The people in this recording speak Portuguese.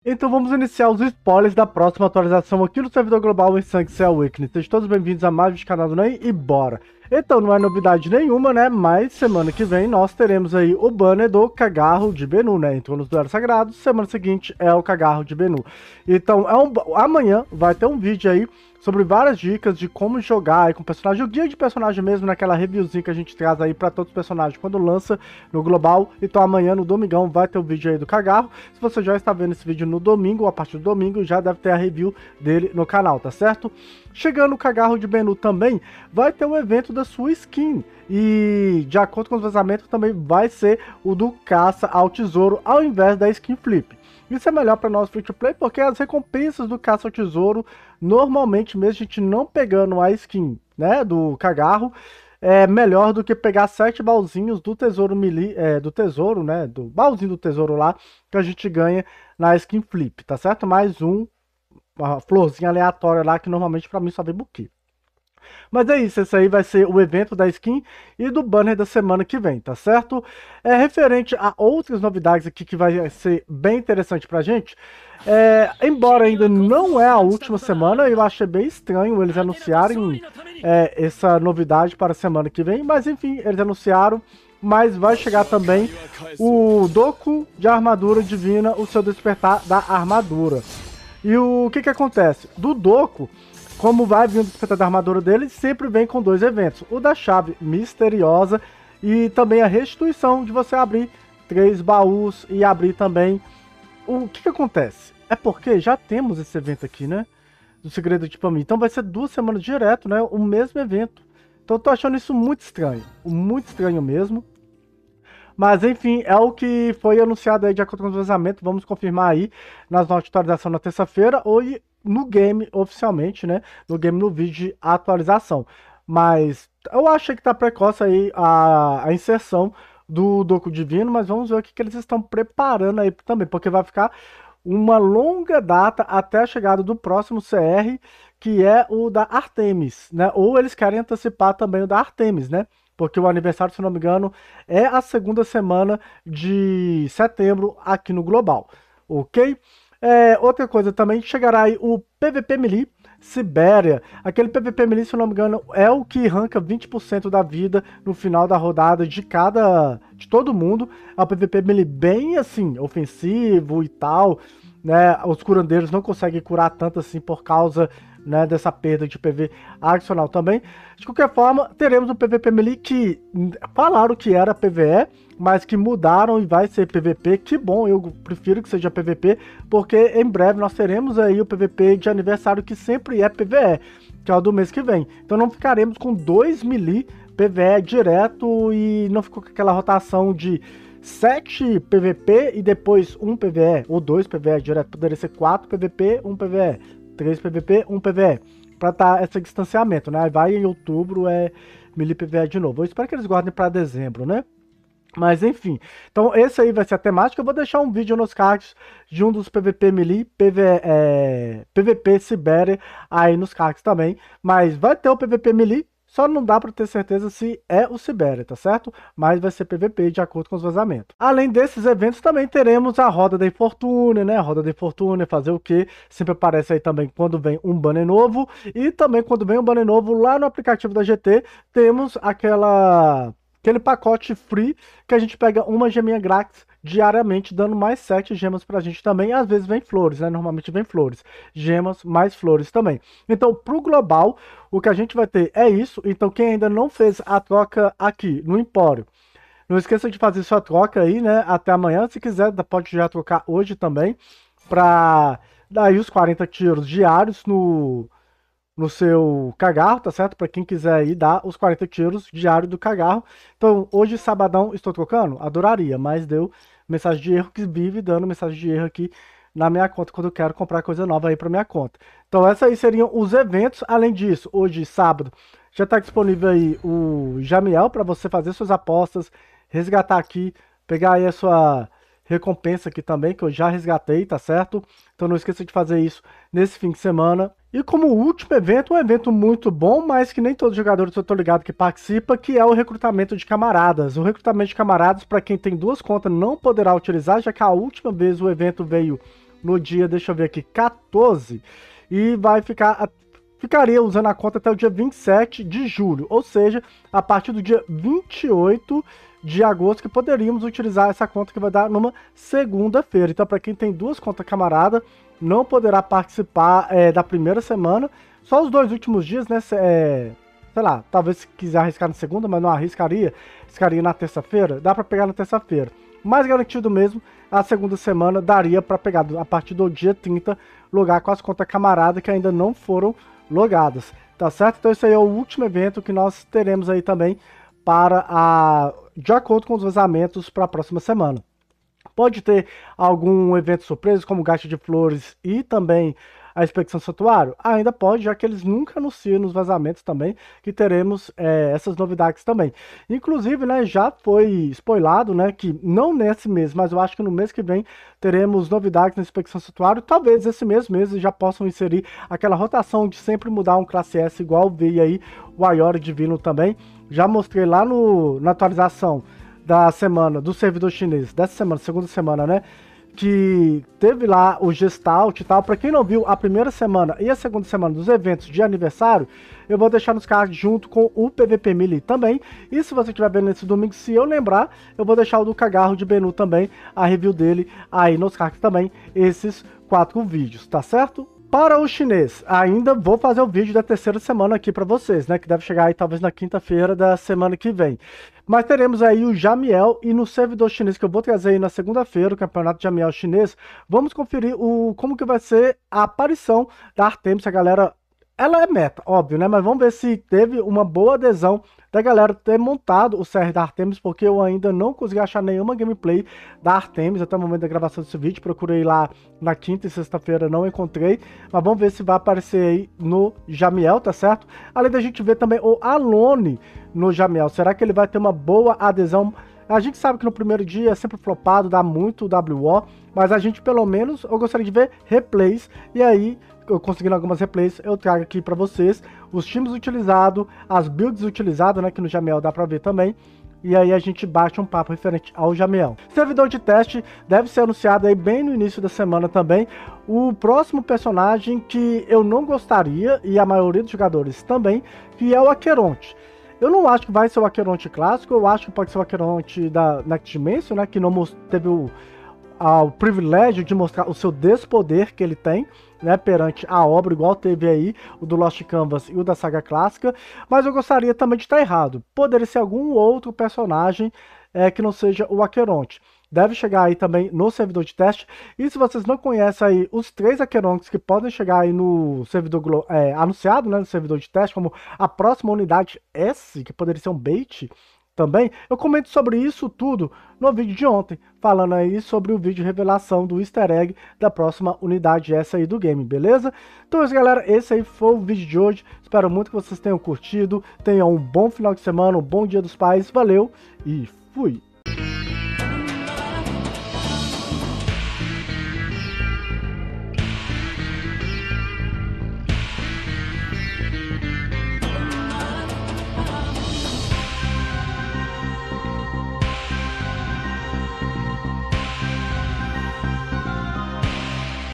Então vamos iniciar os spoilers da próxima atualização aqui no servidor global em Sanctuary Awakening. Sejam todos bem-vindos a mais um canal do NEM e bora! Então não é novidade nenhuma, né? Mas semana que vem nós teremos aí o banner do Cagarro de Bennu, né? Entrou nos duelos sagrados, semana seguinte é o Cagarro de Bennu. Então amanhã vai ter um vídeo aí sobre várias dicas de como jogar aí com o personagem, o guia de personagem mesmo, naquela reviewzinha que a gente traz aí pra todos os personagens quando lança no global. Então amanhã no domingão vai ter o vídeo aí do Cagarro. Se você já está vendo esse vídeo no domingo, ou a partir do domingo, já deve ter a review dele no canal, tá certo? Chegando o Cagarro de Bennu também, vai ter o evento da sua skin. E de acordo com os vazamentos também vai ser o do caça ao tesouro ao invés da skin flip. Isso é melhor para nós free to play porque as recompensas do caça ao tesouro, normalmente mesmo a gente não pegando a skin, né, do Cagarro, é melhor do que pegar 7 baúzinhos do tesouro melee, do tesouro, né, do baúzinho do tesouro lá, que a gente ganha na skin flip, tá certo? Mais uma florzinha aleatória lá que normalmente para mim só vem buquê. Mas é isso, esse aí vai ser o evento da skin e do banner da semana que vem, tá certo? Referente a outras novidades aqui que vai ser bem interessante pra gente, embora ainda não é a última semana, eu achei bem estranho eles anunciarem essa novidade para a semana que vem, mas enfim, eles anunciaram. Mas vai chegar também o Doku de armadura divina, o seu despertar da armadura. E o que acontece? Do Doku, como vai vir o despertar da armadura dele, sempre vem com 2 eventos. O da chave misteriosa e também a restituição de você abrir 3 baús e abrir também... O que acontece? É porque já temos esse evento aqui, né? Do segredo de Pamir. Então vai ser 2 semanas direto, né? O mesmo evento. Então eu tô achando isso muito estranho mesmo. Mas enfim, é o que foi anunciado aí de acordo com o vazamento. Vamos confirmar aí nas notas de atualização na terça-feira ou no game oficialmente, né? No game, no vídeo de atualização. Mas eu achei que tá precoce aí a inserção do Doku Divino, mas vamos ver o que eles estão preparando aí também, porque vai ficar uma longa data até a chegada do próximo CR, que é o da Artemis, né? Ou eles querem antecipar também o da Artemis, né? Porque o aniversário, se não me engano, é a segunda semana de setembro aqui no Global, ok? Outra coisa também, chegará aí o PVP Melee Sibéria. Aquele PVP Melee, se eu não me engano, é o que arranca 20% da vida no final da rodada de todo mundo. É o PVP Melee bem, assim, ofensivo e tal, né? Os curandeiros não conseguem curar tanto assim por causa, né, dessa perda de PV adicional também. De qualquer forma, teremos um PVP Melee que falaram que era PVE, mas que mudaram e vai ser PVP. Que bom, eu prefiro que seja PVP, porque em breve nós teremos aí o PVP de aniversário que sempre é PVE, que é o do mês que vem. Então não ficaremos com 2 melee PVE direto e não ficou com aquela rotação de 7 PVP e depois 1 PVE, ou 2 PVE direto. Poderia ser 4 PVP, 1 PVE, 3 PVP, 1 PVE, pra dar esse distanciamento, né? Vai em outubro, melee PVE de novo. Eu espero que eles guardem pra dezembro, né? Mas enfim, então esse aí vai ser a temática. Eu vou deixar um vídeo nos cards de um dos PVP Melee, PVP Sibéria aí nos cards também. Mas vai ter o PVP Melee, só não dá para ter certeza se é o Sibéria, tá certo? Mas vai ser PVP de acordo com os vazamentos. Além desses eventos, também teremos a Roda da Infortúnia, né? A Roda da Infortúnia, fazer o quê? Sempre aparece aí também quando vem um banner novo. E também quando vem um banner novo lá no aplicativo da GT, temos aquele pacote free que a gente pega uma geminha grátis diariamente, dando mais 7 gemas pra gente também. Às vezes vem flores, né? Normalmente vem flores. Gemas mais flores também. Então, pro global, o que a gente vai ter é isso. Então, quem ainda não fez a troca aqui no Empório, não esqueça de fazer sua troca aí, né? Até amanhã. Se quiser, pode já trocar hoje também, pra dar aí os 40 tiros diários no seu Cagarro, tá certo? Para quem quiser aí dar os 40 tiros diário do Cagarro. Então, hoje, sabadão, estou trocando? Adoraria, mas deu mensagem de erro, que vive dando mensagem de erro aqui na minha conta quando eu quero comprar coisa nova aí para minha conta. Então, esses aí seriam os eventos. Além disso, hoje, sábado, já está disponível aí o Jamiel para você fazer suas apostas, resgatar aqui, pegar aí a sua recompensa aqui também, que eu já resgatei, tá certo? Então não esqueça de fazer isso nesse fim de semana. E como último evento, um evento muito bom, mas que nem todos os jogadores eu tô ligado que participa, que é o recrutamento de camaradas. O recrutamento de camaradas, para quem tem 2 contas, não poderá utilizar, já que a última vez o evento veio no dia, deixa eu ver aqui, 14, e ficaria usando a conta até o dia 27 de julho, ou seja, a partir do dia 28 de agosto que poderíamos utilizar essa conta que vai dar numa segunda-feira. Então, para quem tem duas contas camarada, não poderá participar da primeira semana, só os 2 últimos dias, né? Sei lá, talvez se quiser arriscar na segunda, mas não arriscaria na terça-feira, dá para pegar na terça-feira. Mais garantido mesmo, a segunda semana daria para pegar a partir do dia 30, logar com as contas camarada que ainda não foram logadas, tá certo? Então esse aí é o último evento que nós teremos aí também de acordo com os vazamentos para a próxima semana. Pode ter algum evento surpresa, como gacha de flores e também a Expedição Santuário? Ainda pode, já que eles nunca anunciam nos vazamentos também que teremos essas novidades também. Inclusive, né, já foi spoilado, né, que não nesse mês, mas eu acho que no mês que vem teremos novidades na Expedição Santuário. Talvez esse mesmo mês já possam inserir aquela rotação de sempre mudar um classe S, igual veio aí o Aiori Divino também. Já mostrei lá na atualização da semana do servidor chinês, dessa semana, segunda semana, né? Que teve lá o Gestalt e tal. Para quem não viu a primeira semana e a segunda semana dos eventos de aniversário, eu vou deixar nos cards junto com o PVP Melee também. E se você estiver vendo nesse domingo, se eu lembrar, eu vou deixar o do Cagarro de Benu também, a review dele aí nos cards também, esses 4 vídeos, tá certo? Para o chinês, ainda vou fazer o vídeo da terceira semana aqui para vocês, né? Que deve chegar aí talvez na quinta-feira da semana que vem. Mas teremos aí o Jamiel, e no servidor chinês que eu vou trazer aí na segunda-feira, o campeonato Jamiel chinês, vamos conferir como que vai ser a aparição da Artemis. A galera, ela é meta, óbvio, né? Mas vamos ver se teve uma boa adesão da galera ter montado o CR da Artemis, porque eu ainda não consegui achar nenhuma gameplay da Artemis até o momento da gravação desse vídeo. Procurei lá na quinta e sexta-feira, não encontrei, mas vamos ver se vai aparecer aí no Jamiel, tá certo? Além da gente ver também o Alone no Jamiel, será que ele vai ter uma boa adesão? A gente sabe que no primeiro dia é sempre flopado, dá muito WO, mas a gente pelo menos, eu gostaria de ver replays, e aí eu conseguindo algumas replays, eu trago aqui para vocês os times utilizados, as builds utilizadas, né, que no Jamiel dá para ver também, e aí a gente bate um papo referente ao Jamiel. Servidor de teste deve ser anunciado aí bem no início da semana também. O próximo personagem que eu não gostaria, e a maioria dos jogadores também, que é o Aqueronte. Eu não acho que vai ser o Aqueronte clássico, eu acho que pode ser o Aqueronte da Next Dimension, né, que não teve o privilégio de mostrar o seu despoder que ele tem, né, perante a obra, igual teve aí o do Lost Canvas e o da saga clássica, mas eu gostaria também de estar errado. Poderia ser algum outro personagem que não seja o Aqueronte. Deve chegar aí também no servidor de teste. E se vocês não conhecem aí os 3 Aquerontes que podem chegar aí no servidor anunciado, né, no servidor de teste, como a próxima unidade S, que poderia ser um bait também, eu comento sobre isso tudo no vídeo de ontem, falando aí sobre o vídeo de revelação do easter egg da próxima unidade essa aí do game, beleza? Então é isso, galera, esse aí foi o vídeo de hoje, espero muito que vocês tenham curtido, tenham um bom final de semana, um bom dia dos pais, valeu e fui!